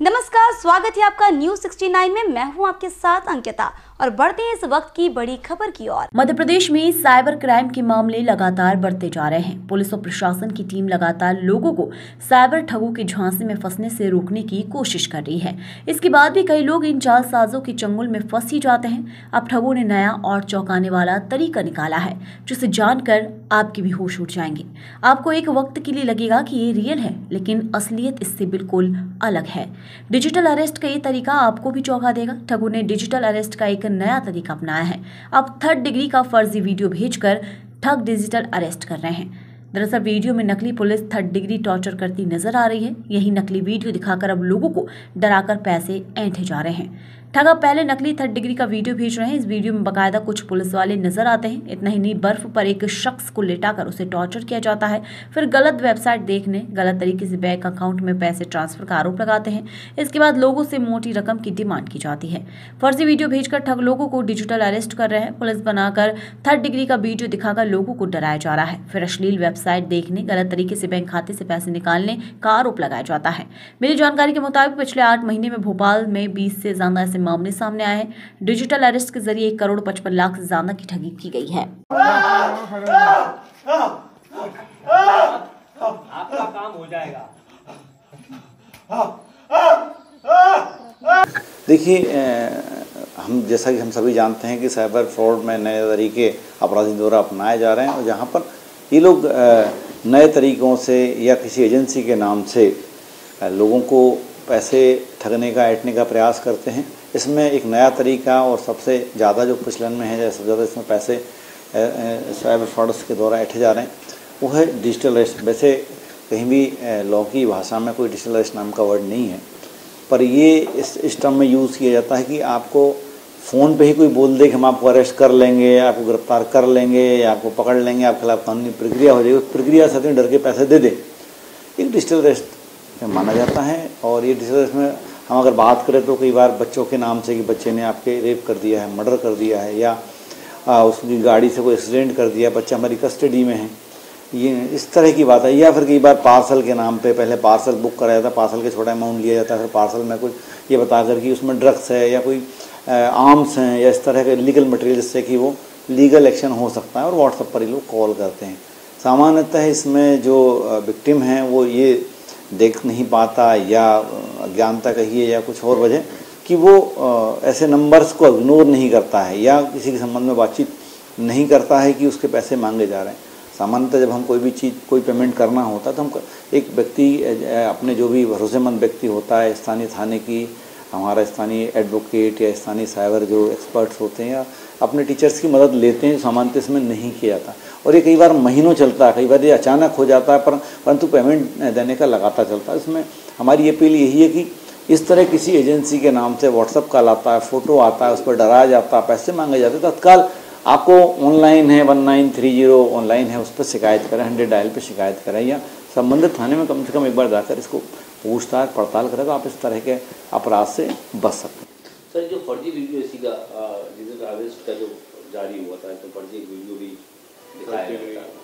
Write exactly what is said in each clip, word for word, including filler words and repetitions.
नमस्कार, स्वागत है आपका न्यूज सिक्सटी नाइन में। मैं हूं आपके साथ अंकिता और बढ़ते हैं इस वक्त की बड़ी खबर की ओर। मध्य प्रदेश में साइबर क्राइम के मामले लगातार बढ़ते जा रहे हैं। पुलिस और प्रशासन की टीम लगातार लोगों को साइबर ठगों के झांसे में फंसने से रोकने की कोशिश कर रही है। इसके बाद भी कई लोग इन जालसाजों के चंगुल में फंस ही जाते हैं। अब ठगों ने नया और चौंकाने वाला तरीका निकाला है, जिसे जानकर आपके भी होश उड़ जाएंगे। आपको एक वक्त के लिए लगेगा कि ये रियल है, लेकिन असलियत इससे बिल्कुल अलग है। डिजिटल अरेस्ट का ये तरीका आपको भी चौंका देगा। ठगों ने डिजिटल अरेस्ट का एक नया तरीका अपनाया है। अब थर्ड डिग्री का फर्जी वीडियो भेजकर ठग डिजिटल अरेस्ट कर रहे हैं। दरअसल वीडियो में नकली पुलिस थर्ड डिग्री टॉर्चर करती नजर आ रही है। यही नकली वीडियो दिखाकर अब लोगों को डराकर पैसे ऐंठे जा रहे हैं। ठग अब पहले नकली थर्ड डिग्री का वीडियो भेज रहे हैं। इस वीडियो में बकायदा कुछ पुलिस वाले नजर आते हैं। इतना ही नहीं, बर्फ पर एक शख्स को लेटाकर उसे टॉर्चर किया जाता है। फिर गलत वेबसाइट देखने, गलत तरीके से बैंक अकाउंट में पैसे ट्रांसफर का आरोप लगाते हैं। इसके बाद लोगों से मोटी रकम की डिमांड की जाती है। फर्जी वीडियो भेजकर ठग लोगों को डिजिटल अरेस्ट कर रहे हैं। पुलिस बनाकर थर्ड डिग्री का वीडियो दिखाकर लोगों को डराया जा रहा है। फिर अश्लील वेबसाइट देखने, गलत तरीके से बैंक खाते से पैसे निकालने का आरोप लगाया जाता है। मिली जानकारी के मुताबिक पिछले आठ महीने में भोपाल में बीस से ज्यादा ऐसे मामले सामने आए हैं। डिजिटल अरेस्ट के जरिए एक करोड़ पचपन लाख से ज्यादा की ठगी की गई है। आपका काम हो जाएगा। देखिए, हम जैसा कि हम सभी जानते हैं कि साइबर फ्रॉड में नए तरीके अपराधी द्वारा अपनाए जा रहे हैं, और जहां पर ये लोग नए तरीकों से या किसी एजेंसी के नाम से लोगों को पैसे ठगने का ऐंठने का प्रयास करते हैं। इसमें एक नया तरीका और सबसे ज़्यादा जो प्रचलन में है, सबसे ज़्यादा इसमें पैसे साइबर फ्रॉड्स के द्वारा ऐंठे जा रहे हैं, वो है डिजिटल अरेस्ट। वैसे कहीं भी लॉ की भाषा में कोई डिजिटल अरेस्ट नाम का वर्ड नहीं है, पर ये इस इस टर्म में यूज़ किया जाता है कि आपको फ़ोन पे ही कोई बोल दे कि हम आपको अरेस्ट कर लेंगे, आपको गिरफ्तार कर लेंगे या आपको पकड़ लेंगे, आपके खिलाफ कानूनी प्रक्रिया हो जाएगी, उस प्रक्रिया से डर के पैसे दे दे, एक डिजिटल अरेस्ट माना जाता है। और ये डिजिटल अरेस्ट में हम अगर बात करें तो कई बार बच्चों के नाम से कि बच्चे ने आपके रेप कर दिया है, मर्डर कर दिया है, या आ, उसकी गाड़ी से कोई एक्सीडेंट कर दिया, बच्चा हमारी कस्टडी में है, ये इस तरह की बात है। या फिर कई बार पार्सल के नाम पे पहले पार्सल बुक कराया जाता है, पार्सल के छोटा अमाउंट लिया जाता है, फिर पार्सल में कुछ ये बताकर कि उसमें ड्रग्स है या कोई आर्म्स हैं या इस तरह के लीगल मटेरियल, जिससे कि वो लीगल एक्शन हो सकता है, और व्हाट्सएप पर ही लोग कॉल करते हैं। सामान्यतः इसमें जो विक्टिम हैं वो ये देख नहीं पाता, या अज्ञानता कहिए या कुछ और वजह, कि वो ऐसे नंबर्स को इग्नोर नहीं करता है या किसी के संबंध में बातचीत नहीं करता है कि उसके पैसे मांगे जा रहे हैं। सामान्यतः जब हम कोई भी चीज़ कोई पेमेंट करना होता है तो हम एक व्यक्ति अपने जो भी भरोसेमंद व्यक्ति होता है, स्थानीय थाने की, हमारा स्थानीय एडवोकेट या स्थानीय साइबर जो एक्सपर्ट्स होते हैं, या अपने टीचर्स की मदद लेते हैं। सामान्यतः इसमें नहीं किया जाता, और ये कई बार महीनों चलता है, कई बार ये अचानक हो जाता है, पर परंतु पेमेंट देने का लगातार चलता है। इसमें हमारी अपील यही है कि इस तरह किसी एजेंसी के नाम से व्हाट्सअप कॉल आता है, फ़ोटो आता है, उस पर डराया जाता है, पैसे मांगे जाते हैं, तत्काल आपको ऑनलाइन है one nine three zero online है, उस पर शिकायत करें, हंड्रेड डायल पर शिकायत करें, या संबंधित थाने में कम से कम एक बार जाकर इसको पूछताछ पड़ताल करें, तो आप इस तरह के अपराध से बच सकते हैं। सर, जो फर्जी वीडियो इसी का डिजिटल अरेस्ट का जो जारी हुआ था, तो फर्जी वीडियो भी दिखाया गया था।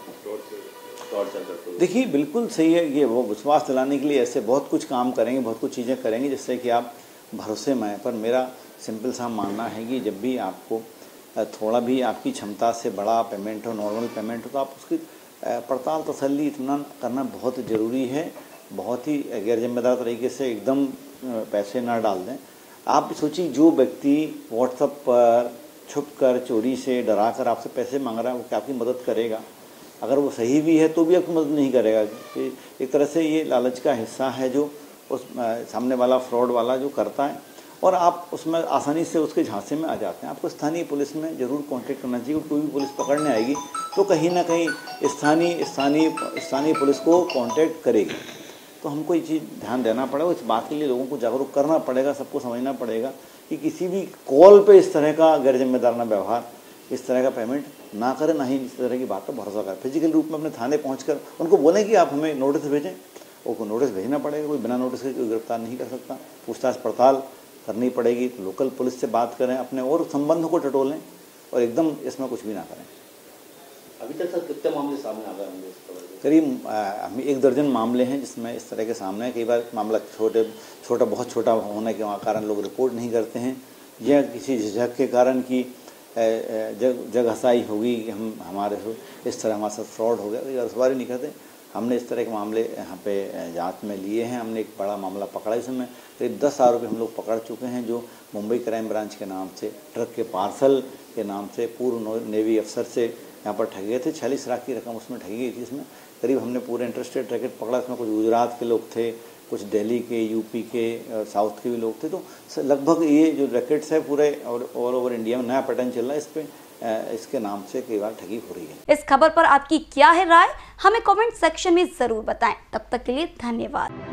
देखिए, बिल्कुल सही है। ये वो विश्वास दिलाने के लिए ऐसे बहुत कुछ काम करेंगे, बहुत कुछ चीज़ें करेंगे जिससे कि आप भरोसे में आए। पर मेरा सिंपल सा मानना है कि जब भी आपको थोड़ा भी आपकी क्षमता से बड़ा पेमेंट हो, नॉर्मल पेमेंट हो, तो आप उसकी पड़ताल तसल्ली इत्मीनान करना बहुत ज़रूरी है। बहुत ही गैर जिम्मेदार तरीके से एकदम पैसे ना डाल दें। आप सोचिए, जो व्यक्ति व्हाट्सएप पर छुप कर चोरी से डरा कर आपसे पैसे मांग रहा है, वो क्या आपकी मदद करेगा? अगर वो सही भी है तो भी आपकी मदद नहीं करेगा। एक तरह से ये लालच का हिस्सा है जो उस सामने वाला फ्रॉड वाला जो करता है, और आप उसमें आसानी से उसके झांसे में आ जाते हैं। आपको स्थानीय पुलिस में ज़रूर कांटेक्ट करना चाहिए। कोई भी पुलिस पकड़ने आएगी तो कहीं ना कहीं स्थानीय स्थानीय स्थानीय पुलिस को कांटेक्ट करेगी। तो हमको ये चीज़ ध्यान देना पड़ेगा। इस बात के लिए लोगों को जागरूक करना पड़ेगा, सबको समझना पड़ेगा कि किसी भी कॉल पे इस तरह का गैर जिम्मेदाराना व्यवहार, इस तरह का पेमेंट ना करें, ना ही इस तरह की बात पर भरोसा करें। फिजिकल रूप में अपने थाने पहुंचकर उनको बोलें कि आप हमें नोटिस भेजें, उनको नोटिस भेजना पड़ेगा। कोई बिना नोटिस के कोई गिरफ्तार नहीं कर सकता। पूछताछ पड़ताल करनी पड़ेगी। तो लोकल पुलिस से बात करें, अपने और संबंध को टटोलें, और एकदम इसमें कुछ भी ना करें। अभी तक सर कितने मामले सामने आ गए होंगे इस खबर के? करीब हम एक दर्जन मामले हैं जिसमें इस तरह के सामने है। कई बार मामला छोटे छोटा बहुत छोटा होने के कारण लोग रिपोर्ट नहीं करते हैं, या किसी झिझक के कारण कि जग जग हसाई होगी कि हम हमारे हो इस तरह हमारे साथ फ्रॉड हो गया, रसवारी नहीं करते। हमने इस तरह के मामले यहाँ पे जांच में लिए हैं। हमने एक बड़ा मामला पकड़ा, इसमें करीब दस आरोपी हम लोग पकड़ चुके हैं जो मुंबई क्राइम ब्रांच के नाम से ट्रक के पार्सल के नाम से पूर्व नेवी अफसर से यहाँ पर ठगे थे। छियालीस लाख की रकम उसमें ठगी गई थी। इसमें करीब हमने पूरे इंटरस्टेट रैकेट पकड़ा। इसमें कुछ गुजरात के लोग थे, कुछ दिल्ली के, यूपी के, साउथ के भी लोग थे। तो लगभग ये जो रैकेट्स है पूरे और ऑल ओवर इंडिया में नया पैटर्न चल रहा है। इस पे इसके नाम से कई बार ठगी हो रही है। इस खबर पर आपकी क्या है राय, हमें कमेंट सेक्शन में जरूर बताएं। तब तक के लिए धन्यवाद।